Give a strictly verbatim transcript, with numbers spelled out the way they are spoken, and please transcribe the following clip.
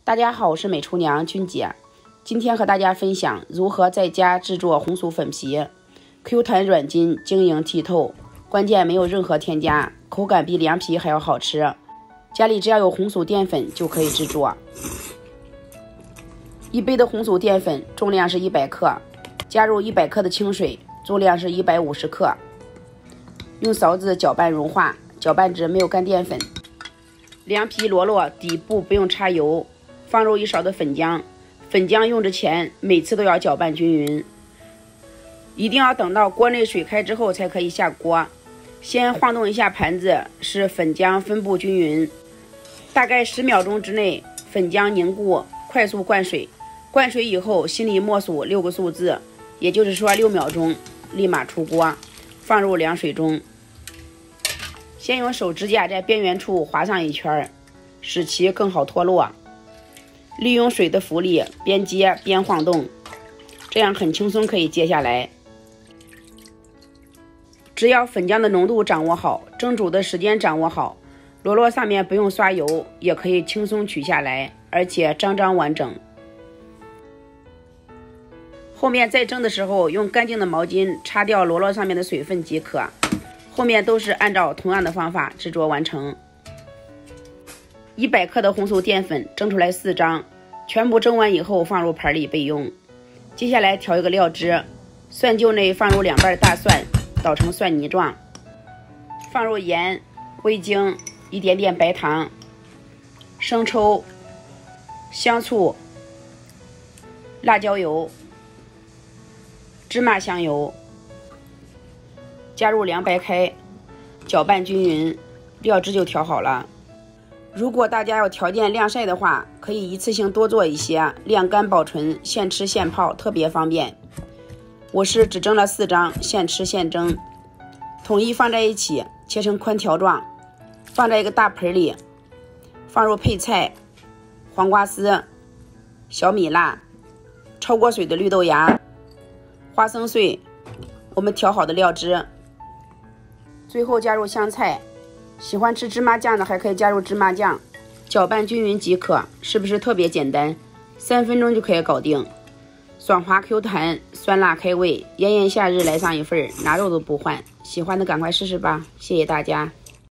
大家好，我是美厨娘君姐，今天和大家分享如何在家制作红薯粉皮 ，Q 弹软筋，晶莹剔透，关键没有任何添加，口感比凉皮还要好吃。家里只要有红薯淀粉就可以制作。一杯的红薯淀粉重量是一百克，加入一百克的清水，重量是一百五十克，用勺子搅拌融化，搅拌至没有干淀粉。凉皮罗罗底部不用擦油，放入一勺的粉浆，粉浆用之前每次都要搅拌均匀，一定要等到锅内水开之后才可以下锅。先晃动一下盘子，使粉浆分布均匀，大概十秒钟之内粉浆凝固，快速灌水。灌水以后心里默数六个数字，也就是说六秒钟，立马出锅，放入凉水中。先用手指甲在边缘处划上一圈，使其更好脱落。利用水的浮力边接边晃动，这样很轻松可以接下来。只要粉浆的浓度掌握好，蒸煮的时间掌握好，罗罗上面不用刷油也可以轻松取下来，而且张张完整。后面在蒸的时候用干净的毛巾擦掉罗罗上面的水分即可。后面都是按照同样的方法制作完成。一百克的红薯淀粉蒸出来四张，全部蒸完以后放入盘里备用。接下来调一个料汁，蒜臼内放入两瓣大蒜，捣成蒜泥状，放入盐、味精、一点点白糖、生抽、香醋、辣椒油、芝麻香油，加入凉白开，搅拌均匀，料汁就调好了。如果大家要条件晾晒的话，可以一次性多做一些，晾干保存，现吃现泡，特别方便。我是只蒸了四张，现吃现蒸，统一放在一起，切成宽条状，放在一个大盆里，放入配菜、黄瓜丝、小米辣、焯过水的绿豆芽、花生碎，我们调好的料汁。最后加入香菜，喜欢吃芝麻酱的还可以加入芝麻酱，搅拌均匀即可。是不是特别简单？三分钟就可以搞定，爽滑 Q 弹，酸辣开胃，炎炎夏日来上一份，拿肉都不换。喜欢的赶快试试吧，谢谢大家。